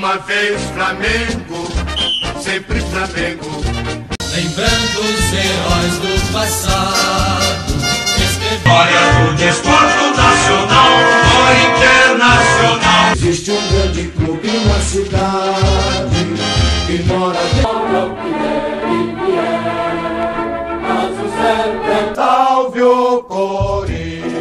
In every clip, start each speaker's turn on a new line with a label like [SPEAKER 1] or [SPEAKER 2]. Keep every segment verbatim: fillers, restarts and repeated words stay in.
[SPEAKER 1] uma vez Flamengo, sempre Flamengo.
[SPEAKER 2] Lembrando os heróis do passado,
[SPEAKER 1] História do desporto nacional ou internacional.
[SPEAKER 3] Existe um grande clube na cidade que mora dentro que deve vier, mas o certo é salve o Corinthians.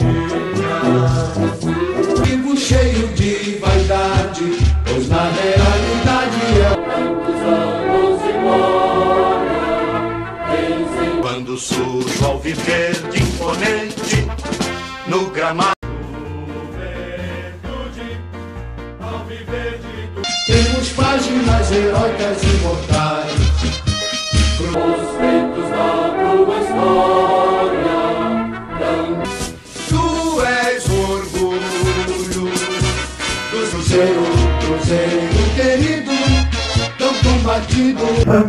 [SPEAKER 3] Vivo cheio de vaidade, pois na realidade é tantos anos embora.
[SPEAKER 1] Quando surge o alviverde imponente no gramado.
[SPEAKER 3] Temos páginas heróicas imortais, os feitos da tua história.
[SPEAKER 1] Tu és o orgulho do
[SPEAKER 3] Cruzeiro, Cruzeiro querido, tão combatido.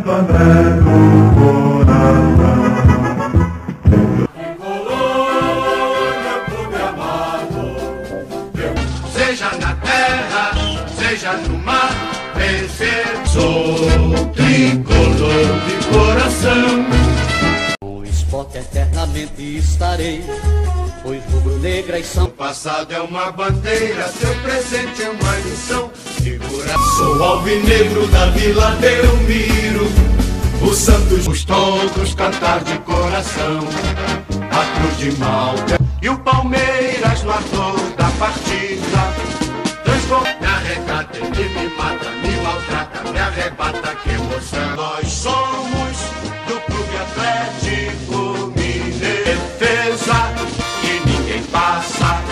[SPEAKER 1] Seja na terra, seja no mar, vencer. Sou tricolor de coração.
[SPEAKER 2] o esporte eternamente estarei, pois rubro-negras são.
[SPEAKER 1] O passado é uma bandeira, seu presente é uma lição. Figura. Sou alvinegro da Vila Belmiro, o Santos, os todos cantar de coração. A Cruz de Malta e o Palmeiras no ator da partida. Transforma, me arrecata, ele me mata, me maltrata, me arrebata, que emoção. Nós somos do Clube Atlético Mineiro. Defesa que ninguém passa.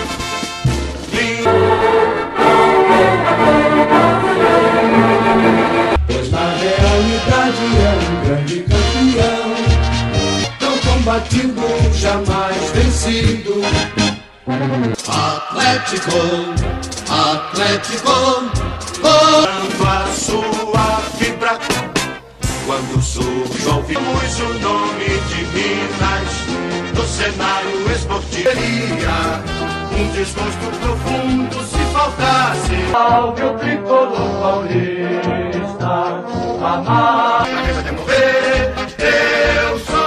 [SPEAKER 3] Pois na realidade é um grande campeão, tão combatido, jamais vencido.
[SPEAKER 2] Atlético, Atlético,
[SPEAKER 1] Dando a sua fibra. Quando surge ouvimos o nome de Minas no cenário esportivo. Seria um desgosto profundo se faltasse.
[SPEAKER 3] Salve o tricolor paulista, amar.
[SPEAKER 1] Na mesa de morrer, eu sou.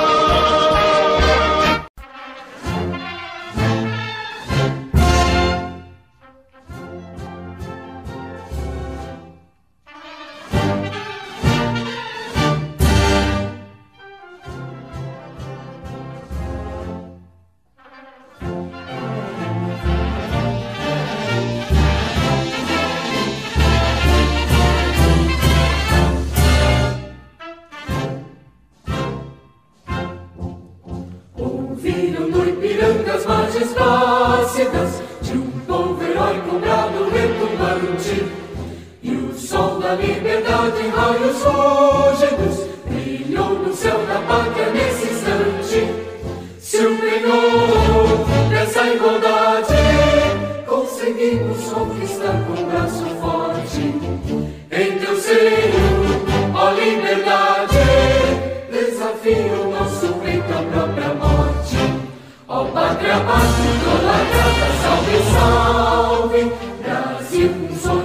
[SPEAKER 3] Ouviram no Ipiranga as margens plácidas de um povo heróico, brado, retumbante, e o sol da liberdade em raios fúlgidos brilhou no céu da pátria nesse instante. Se empenhou nessa igualdade, conseguimos conquistar com braço forte. Em teu seio, ó liberdade, desafio o nosso peito à própria morte. Ó pátria, pátria, idolatrada, salve, salve, Brasil com sonho.